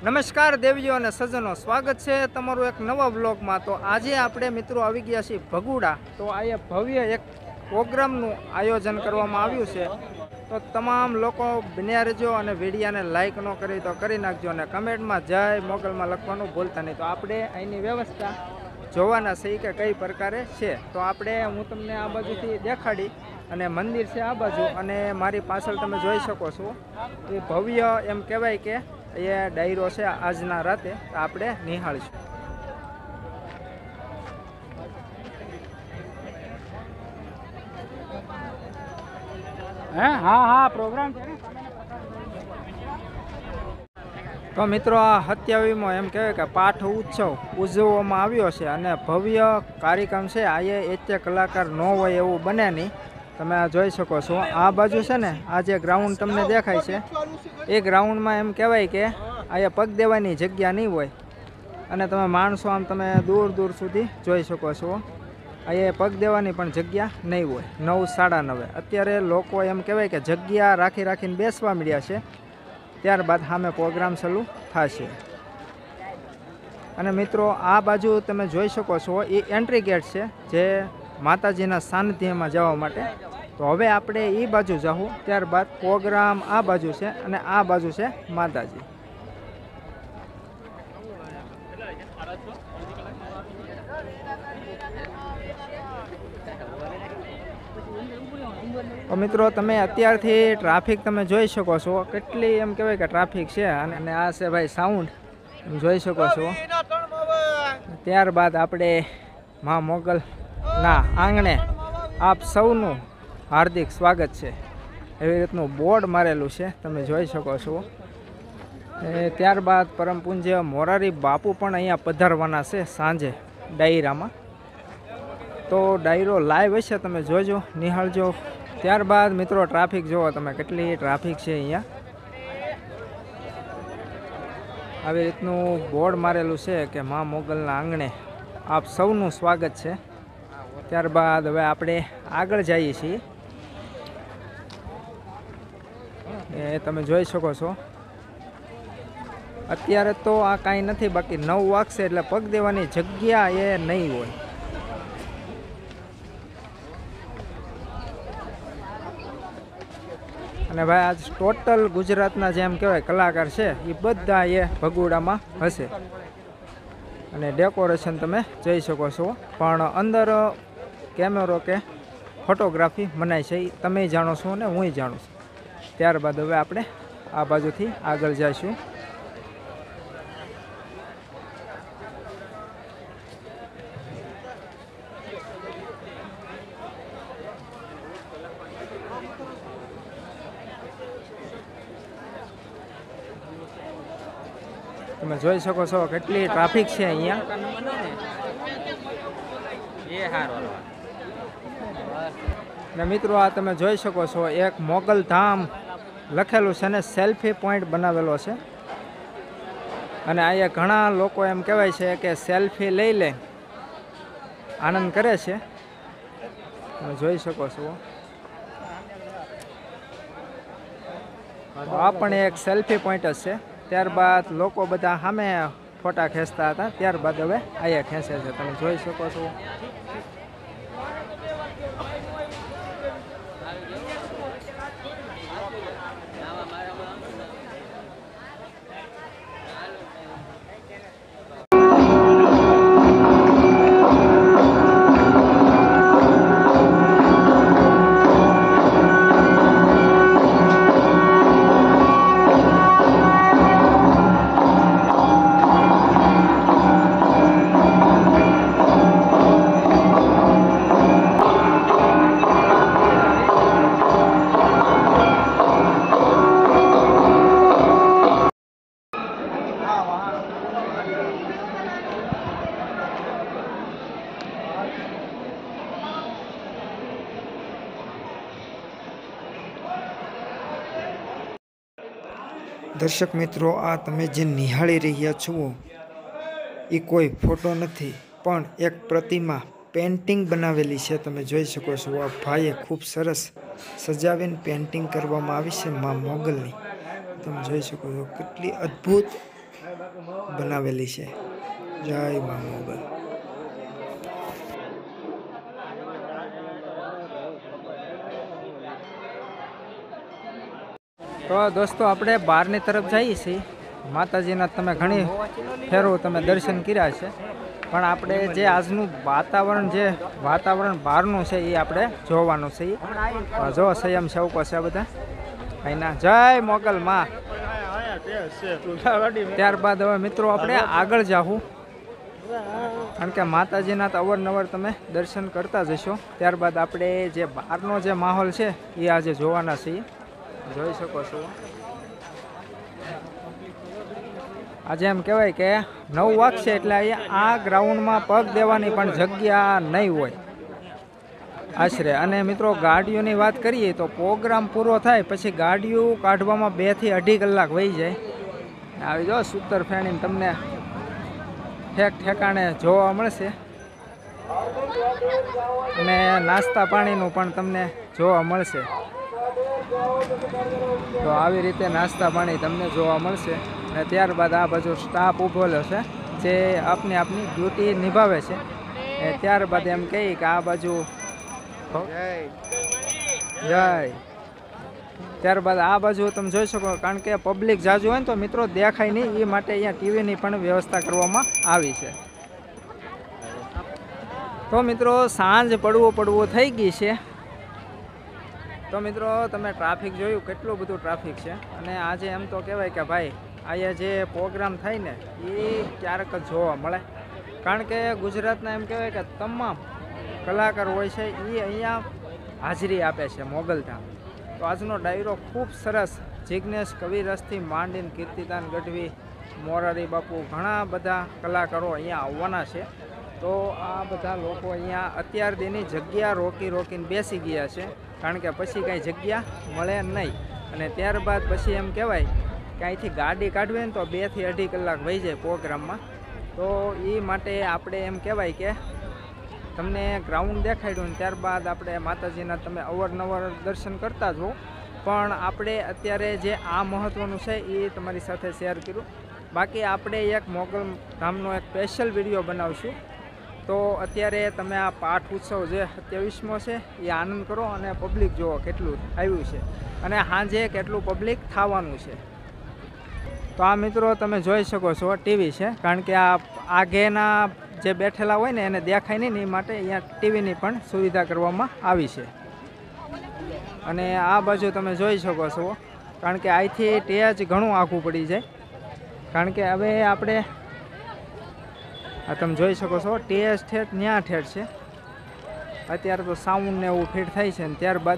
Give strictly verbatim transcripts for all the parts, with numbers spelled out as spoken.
નમસ્કાર દેવીઓ અને સજ્જનો, સ્વાગત છે તમારું એક નવા બ્લોગમાં। તો આજે આપણે મિત્રો આવી ગયા છીએ ભગુડા। તો આ ભવ્ય એક પ્રોગ્રામનું આયોજન કરવામાં આવ્યું છે। તો તમામ લોકો બન્યા રહેજો અને વિડીયાને લાઇક ન કરી તો કરી નાખજો અને કમેન્ટમાં જય મોગલમાં લખવાનું ભૂલતા નહીં। તો આપણે અહીંની વ્યવસ્થા જોવાના છે કે કઈ પ્રકારે છે। તો આપણે હું તમને આ બાજુથી દેખાડી અને મંદિર છે આ બાજુ, અને મારી પાછળ તમે જોઈ શકો છો એ ભવ્ય એમ કહેવાય કે એ ડાયરો છે આજના રાતે આપણે નિહાળીશું। હે હા હા પ્રોગ્રામ છે ને। તો મિત્રો આ સત્યાવીસમો એમ કહેવાય કે પાઠ ઉત્સવ ઉજવવામાં આવ્યો છે અને ભવ્ય કાર્યક્રમ છે। આ એ કલાકાર ન હોય એવું બને નહીં। તમે આ જોઈ શકો છો આ બાજુ છે ને, આ જે ગ્રાઉન્ડ તમને દેખાય છે એ ગ્રાઉન્ડમાં એમ કહેવાય કે અહીંયા પગ દેવાની જગ્યા નહીં હોય અને તમે માણસો આમ તમે દૂર દૂર સુધી જોઈ શકો છો અહીંયા પગ દેવાની પણ જગ્યા નહીં હોય। નવ સાડા નવે અત્યારે લોકો એમ કહેવાય કે જગ્યા રાખી રાખીને બેસવા મળ્યા છે, ત્યારબાદ સામે પ્રોગ્રામ ચાલુ થશે। અને મિત્રો આ બાજુ તમે જોઈ શકો છો એ એન્ટ્રી ગેટ છે જે માતાજીના સાનિધ્યમાં જવા માટે। તો હવે આપણે એ બાજુ જાઉં, ત્યારબાદ પ્રોગ્રામ આ બાજુ છે અને આ બાજુ છે માતાજી। તો મિત્રો તમે અત્યારથી ટ્રાફિક તમે જોઈ શકો છો કેટલી એમ કહેવાય કે ટ્રાફિક છે। અને આ છે ભાઈ સાઉન્ડ તમે જોઈ શકો છો। ત્યારબાદ આપણે મા મોગલ ના આંગણે આપ સૌનું હાર્દિક સ્વાગત છે એવી રીતનું બોર્ડ મારેલું છે તમે જોઈ શકો છો। એ ત્યારબાદ પરમ પૂજ્ય મોરારી બાપુ પણ અહીંયા પધારવાના છે સાંજે ડાયરામાં। તો ડાયરો લાઈવ હશે, તમે જોજો નિહાળજો। ત્યારબાદ મિત્રો ટ્રાફિક જુઓ તમે કેટલી ટ્રાફિક છે અહીંયા। આવી રીતનું બોર્ડ મારેલું છે કે મા મોગલના આંગણે આપ સૌનું સ્વાગત છે। ત્યારબાદ હવે આપણે આગળ જઈએ છીએ। એ તમે જોઈ શકો છો અત્યારે તો આ કાંઈ નથી, બાકી નવ વાગશે એટલે પગ દેવાની જગ્યા એ નહીં હોય। અને ભાઈ આજ ટોટલ ગુજરાતના જેમ કહેવાય કલાકાર છે એ બધા એ ભગુડામાં હશે। અને ડેકોરેશન તમે જોઈ શકો છો, પણ અંદર કેમેરો કે ફોટોગ્રાફી મનાય છે એ તમે જાણો છો ને હું જાણું છું। ત્યારબાદ હવે આપણે આ બાજુથી આગળ જઈશું। તમે જોઈ શકો છો કેટલી ટ્રાફિક છે અહીંયા। ને મિત્રો આ તમે જોઈ શકો છો એક મોગલ ધામ લખેલું છે ને સેલ્ફી પોઈન્ટ બનાવેલો છે। અને અહીંયા ઘણા લોકો એમ કહેવાય છે કે સેલ્ફી લઈ લે આનંદ કરે છે, તમે જોઈ શકો છો। તો આ પણ એક સેલ્ફી પોઈન્ટ જ છે। ત્યારબાદ લોકો બધા સામે ફોટા ખેંચતા હતા, ત્યારબાદ હવે અહીંયા ખેંચે છે, તમે જોઈ શકો છો। દર્શક મિત્રો, આ તમે જે નિહાળી રહ્યા છો એ કોઈ ફોટો નથી પણ એક પ્રતિમા પેન્ટિંગ બનાવેલી છે। તમે જોઈ શકો છો આ ભાઈએ ખૂબ સરસ સજાવીને પેન્ટિંગ કરવામાં આવી છે મા મોગલની। તમે જોઈ શકો છો કેટલી અદ્ભુત બનાવેલી છે. જય મા મોગલ. તો દોસ્તો આપણે બહારની તરફ જઈએ છીએ. માતાજીના તમે ઘણી ફેરો તમે દર્શન કર્યા છે, પણ આપણે જે આજનું વાતાવરણ જે વાતાવરણ બહારનું છે એ આપણે જોવાનું છે. જો સંયમ સેવકો છે બધા અહીંના. જય મોગલ માં. ત્યારબાદ હવે મિત્રો આપણે આગળ જાવું, કારણ કે માતાજીના તો અવારનવાર તમે દર્શન કરતા જશો. ત્યારબાદ આપણે જે બહારનો જે માહોલ છે એ આજે જોવાના છીએ. જોઈ શકો છો આજે એમ કહેવાય કે નવ વાગશે એટલે અહીંયા આ ગ્રાઉન્ડમાં પગ દેવાની પણ જગ્યા નહીં હોય આશરે. અને મિત્રો ગાડીઓની વાત કરીએ તો પ્રોગ્રામ પૂરો થાય પછી ગાડીઓ કાઢવામાં બે થી અઢી કલાક વહી જાય. આવી જો સૂતર ફેણીને તમને ઠેક ઠેકાણે જોવા મળશે, અને નાસ્તા પાણીનું પણ તમને જોવા મળશે. તો આવી રીતે નાસ્તા પાણી તમને જોવા મળશે. અને ત્યારબાદ આ બાજુ સ્ટાફ ઊભેલો છે જે આપની આપની ડ્યુટી નિભાવે છે. એ ત્યારબાદ એમ કહી કે આ બાજુ જય. ત્યારબાદ આ બાજુ તમે જોઈ શકો, કારણ કે પબ્લિક જાજુ હોય ને તો મિત્રો દેખાય નહીં, એ માટે અહીંયા ટીવીની પણ વ્યવસ્થા કરવામાં આવી છે. તો મિત્રો સાંજ પડવો પડવો થઈ ગઈ છે. તો મિત્રો તમે ટ્રાફિક જોયું, કેટલું બધું ટ્રાફિક છે. અને આજે એમ તો કહેવાય કે ભાઈ અહીંયા જે પ્રોગ્રામ થાય ને એ ક્યારેક જ જોવા મળે, કારણ કે ગુજરાતના એમ કહેવાય કે તમામ કલાકાર હોય છે એ અહીંયા હાજરી આપે છે મોગલધામ. તો આજનો ડાયરો ખૂબ સરસ. જિજ્ઞેશ કવિરસથી માંડીને કીર્તિદાન ગઢવી, મોરારી બાપુ, ઘણા બધા કલાકારો અહીંયા આવવાના છે. તો આ બધા લોકો અહીંયા અત્યાર દીની જગ્યા રોકી રોકીને બેસી ગયા છે, કારણ કે પછી કાંઈ જગ્યા મળે નહીં. અને ત્યારબાદ પછી એમ કહેવાય કે અહીંથી ગાડી કાઢવી ને તો બેથી અઢી કલાક વહી જાય પ્રોગ્રામમાં. તો એ માટે આપણે એમ કહેવાય કે તમને ગ્રાઉન્ડ દેખાડ્યું ને ત્યારબાદ આપણે માતાજીના તમે અવારનવાર દર્શન કરતા જ હો, પણ આપણે અત્યારે જે આ મહત્ત્વનું છે એ તમારી સાથે શેર કર્યું. બાકી આપણે એક મોગલ ધામનો એક સ્પેશિયલ વિડીયો બનાવશું. તો અત્યારે તમે આ પાઠ ઉત્સવ જે સત્યાવીસમો છે એ આનંદ કરો, અને પબ્લિક જુઓ કેટલું આવ્યું છે, અને સાંજે કેટલું પબ્લિક થવાનું છે. તો આ મિત્રો તમે જોઈ શકો છો ટીવી છે, કારણ કે આ આગેના જે બેઠેલા હોય ને એને દેખાય નહીં ને એ માટે અહીંયા ટીવીની પણ સુવિધા કરવામાં આવી છે. અને આ બાજુ તમે જોઈ શકો છો, કારણ કે અહીંથી ટેજ ઘણું આઘું પડી જાય, કારણ કે હવે આપણે આ તમે જોઈ શકો છો ટેજ ઠેઠ ન્યા ઠેઠ છે. અત્યારે તો સાઉન્ડ ને એવું ફિટ થાય છે. ને ત્યારબાદ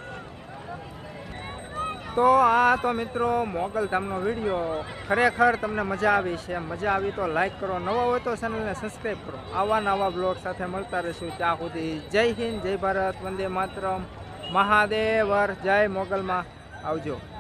તો આ તો મિત્રો મોગલધામનો વિડીયો ખરેખર તમને મજા આવી છે. મજા આવી તો લાઈક કરો, નવા હોય તો ચેનલને સબસ્ક્રાઈબ કરો. આવા નવા બ્લોગ સાથે મળતા રહીશું. ત્યાં સુધી જય હિન્દ, જય ભારત, વંદે માતરમ, મહાદેવર, જય મોગલમાં. આવજો.